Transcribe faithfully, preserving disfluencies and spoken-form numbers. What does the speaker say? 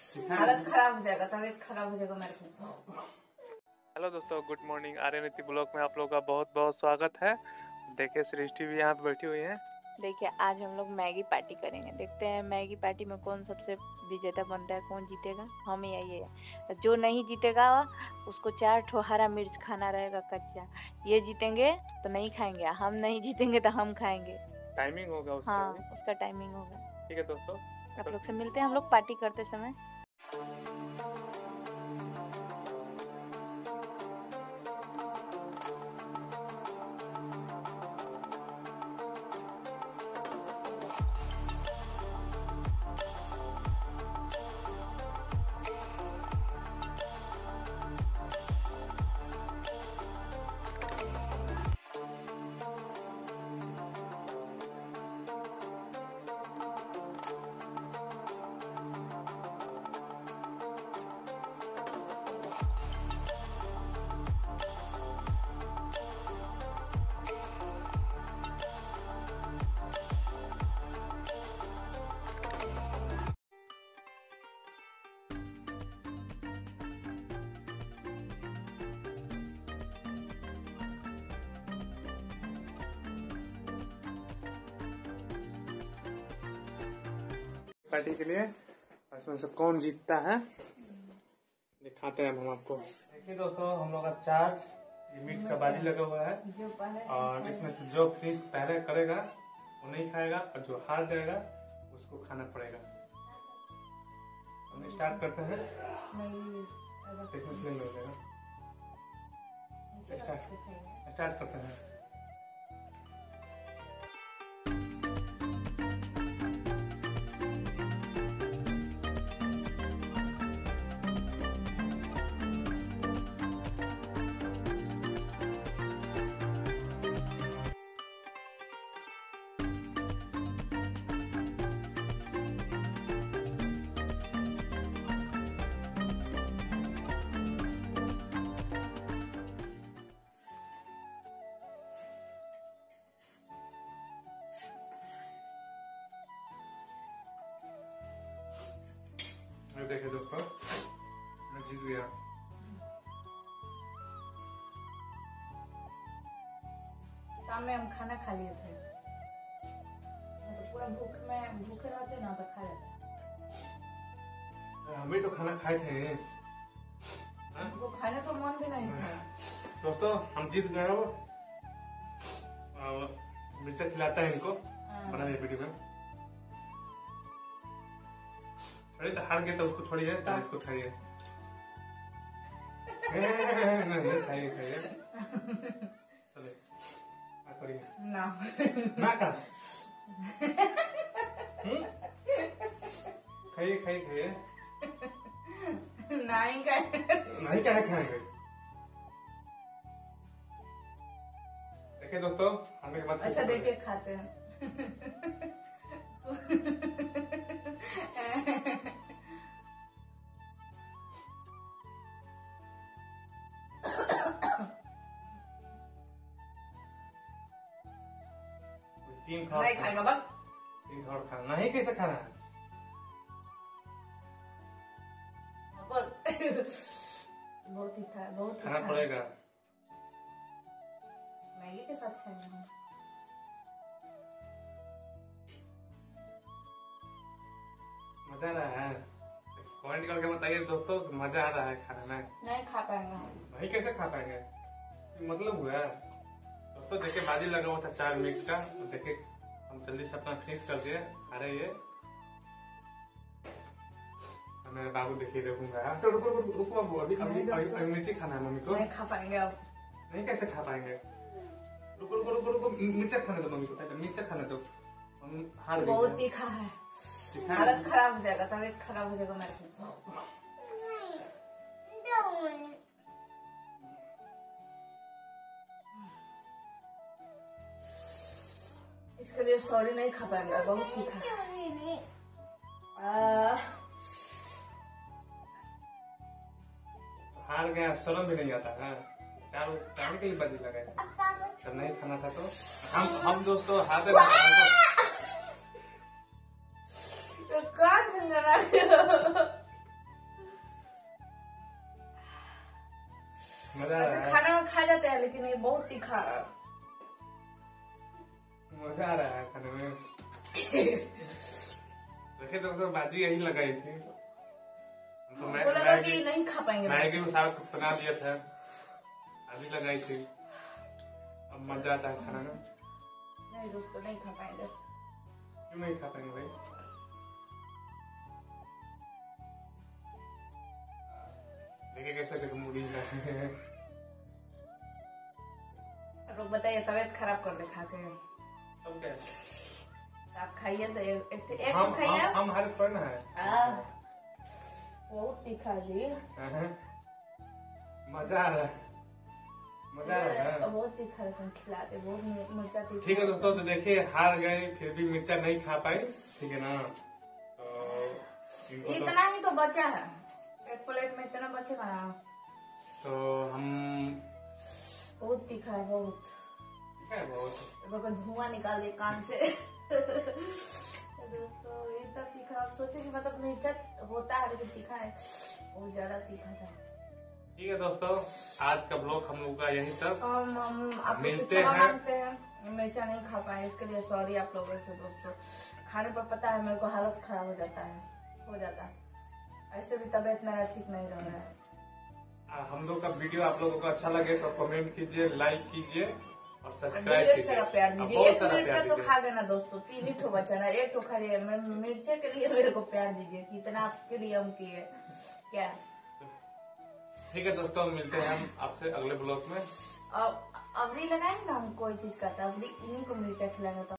हालत खराब हो जाएगा, तबीयत खराब हो जाएगा मेरे को। हेलो दोस्तों, गुड मॉर्निंग। आर्यन नीति ब्लॉग में आप लोगों का बहुत बहुत स्वागत है। देखिए सृष्टि भी यहाँ पे बैठी हुई है। देखिए आज हम लोग मैगी पार्टी करेंगे। देखते हैं मैगी पार्टी में कौन सबसे विजेता बनता है, कौन जीतेगा। हम ही आइए, जो नहीं जीतेगा उसको चार ठो हरा मिर्च खाना रहेगा कच्चा। ये जीतेंगे तो नहीं खाएंगे, हम नहीं जीतेंगे तो हम खाएंगे। टाइमिंग होगा उसका। हाँ, उसका टाइमिंग होगा। ठीक है दोस्तों, आप लोग से मिलते हैं हम लोग पार्टी करते समय। पार्टी के लिए इसमें से कौन जीतता है दिखाते हैं हम आपको। देखिए दोस्तों, हम लोग का चार्ज ये मिर्च का बाजी लगा हुआ है और इसमें से जो फिनिश पहले करेगा वो नहीं खाएगा और जो हार जाएगा उसको खाना पड़ेगा। हम स्टार्ट करते हैं। स्टार्ट स्टार्ट करते हैं। देखिए दोस्तों, मैं जीत गया। शाम में हम खाना खा लिए थे, तो पूरा भूख में भूखे रहते ना तो खा लेते। हमें तो खाना खाए थे, हमको खाने का मन भी नहीं था। दोस्तों हम जीत गए हो। मिर्चा खिलाता है इनको बना वीडियो में। अरे तो हार गए तो उसको छोड़िए, तो इसको खाइए। खाइए खाइए चले करिए ना ना का खाइए खाइए खाइए। नहीं खाए नहीं क्या खाएंगे। देखिए दोस्तों, खाने के बाद अच्छा देखिए खाते हैं। तीन खाओ। नहीं खाएगा बस। तीन खाओ खाना नहीं, कैसे खाना है? बहुत ही था, बहुत खाना पड़ेगा। मैगी के साथ खाएंगे हम। मजा आ रहा है? कमेंट करके बताइए दोस्तों, मजा आ रहा है खाने में? नहीं खा पाएंगे हम। नहीं कैसे खा पाएंगे? मतलब हुआ दोस्तों। देखिए बाजी लगा हुआ था चार मिनट का, तो देखिए हम जल्दी से अपना फिनिश कर दिए। अरे ये मेरे बाबू देखिए देखूंगा। तो रुको रुको रुको बाबू, अभी अभी अभी मिर्ची खाना है मम्मी को। नहीं खा पाएंगे अब। नहीं कैसे खा पाएंगे? रुको रुको रुको रुको मिर्चा खाने दो मम्मी को, पहले मिर्चा खाने दो। हम हार गए। बहुत तीखा है, हालत खराब हो जाएगा, तबीयत खराब हो जाएगा मेरे को। इसके लिए सॉरी, नहीं खा पाएंगे, बहुत तीखा है। हार गया, शर्म भी नहीं आता है। चारों चारों के लिए बाजी लगाए, तो नहीं खाना था तो हम हम दोस्तों हाथ मजा ऐसे खाना में खा जाते हैं लेकिन ये बहुत तीखा है। मजा आ रहा है खाने में। देखिए तो सब बाजी यही लगाई थी तो मैं को लगा कि नहीं खा पाएंगे। मैगी में सारा कुछ बना दिया था, अभी लगाई थी, अब मजा आता है खाना में। नहीं दोस्तों नहीं खा पाएंगे। क्यों नहीं खा पाएंगे भाई? देखिए कैसे कैसे मूडी है। लोग बताइए तबीयत खराब कर दे खा के। अब क्या आप खाइए तो एक एक एक हम खाइए। हम, हम हर पर ना है बहुत तीखा जी। मजा आ रहा है, मजा आ रहा है। बहुत तीखा लेकिन खिलाते बहुत मिर्चा तीखा। ठीक है दोस्तों, तो देखिए हार गए फिर भी मिर्चा नहीं खा पाए, ठीक है ना। तो इनको इतना ही तो बचा है, एक प्लेट में इतना बचेगा ना। तो हम बहुत तीखा है बहुत। है बहुत धुआं निकाल दे कान से। दोस्तों इतना तीखा, आप सोचे कि मतलब मिर्चा होता है लेकिन तीखा है, बहुत ज्यादा तीखा था। ठीक है दोस्तों, आज का ब्लॉग हम लोग का यही तक। हम हम आप लोग से मिलते क्षमा हैं। मांगते हैं, मिर्चा नहीं खा पाए इसके लिए सॉरी आप लोगों से। दोस्तों खाने पर पता है मेरे को हालत खराब हो जाता है हो जाता है ऐसे भी तबीयत मेरा ठीक नहीं रह रहा है। हम लोग का वीडियो आप लोगों को अच्छा लगे तो कमेंट कीजिए, लाइक कीजिए और सब्सक्राइब ढेर कीजिए। सारा प्यार और दीजिए। बहुत एक सारा मिर्चा प्यार तो दीजिए। खा गए ना दोस्तों, तीन ही ठो बचा ना, एक ठो खा लिए। मिर्चे के लिए मेरे को प्यार दीजिए, कितना आपके लिए हम किए क्या। ठीक है दोस्तों, मिलते हैं हम आपसे अगले ब्लॉग में। अब अबरी लगाएंगे ना हम कोई चीज का, तो अबरी इन्हीं को मिर्चा खिलाएंगे तो